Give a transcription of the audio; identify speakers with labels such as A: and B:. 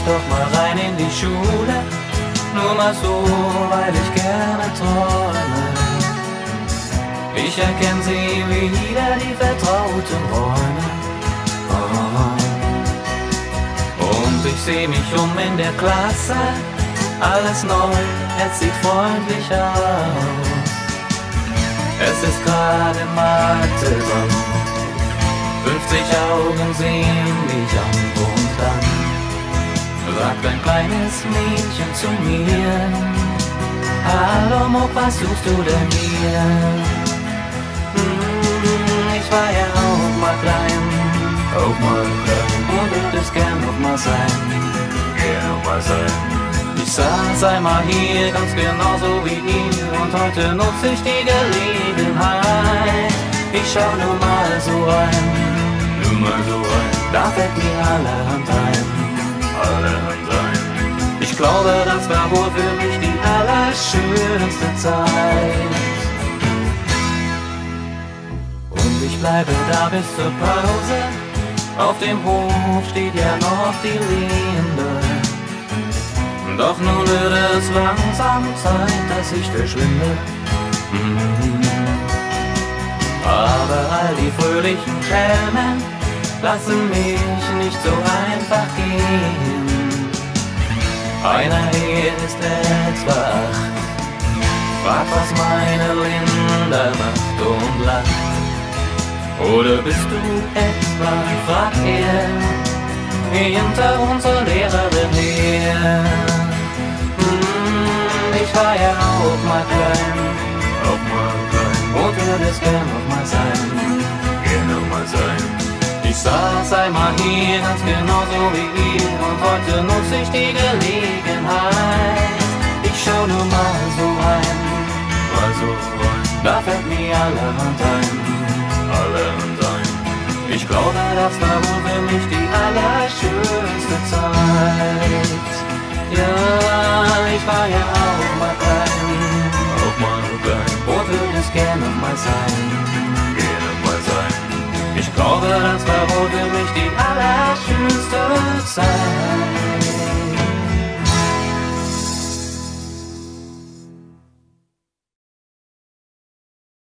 A: doch mal rein in die Schule. Nur mal so, weil ich gerne träume. Ich erkenne sie wieder, die vertrauten Räume. Und ich seh mich in der Klasse. Alles neu, es sieht freundlich aus. Es ist gerade Mathe dran. 50 Augen sehen mich an und dann sagt ein kleines Mädchen zu mir: Hallo Muck, was suchst du denn hier? Ich war ja auch mal klein, und würdest gern noch mal sein. Ich saß einmal hier ganz genauso wie ihr und heute nutze ich die Gelegenheit. Ich schau nur mal so rein, da fällt mir allerhand ein. Ich glaube, das war wohl für mich die allerschönste Zeit. Und ich bleibe da bis zur Pause. Auf dem Hof steht ja noch die Linde. Doch nun wird es langsam Zeit, dass ich verschwinde. Aber all die fröhlichen Schelmen lassen mich nicht so einfach gehen. Einer hier ist etwa 8, fragt, was meine Linda macht und lacht. Oder bist du etwa, fragt er, hinter unserer Lehrerin her? Ich war ja auch mal klein, und würde es gern noch mal sein. Ich saß einmal hier ganz genauso wie ihr und heute nutze ich die Gelegenheit. Ich schau nur mal so rein, da fällt mir allerhand ein. Ich glaube, das war wohl für mich die allerschönste Zeit. Ja, ich war ja auch mal klein, und würde es gern noch mal sein. Ich glaube, das war wohl für mich die allerschönste Zeit.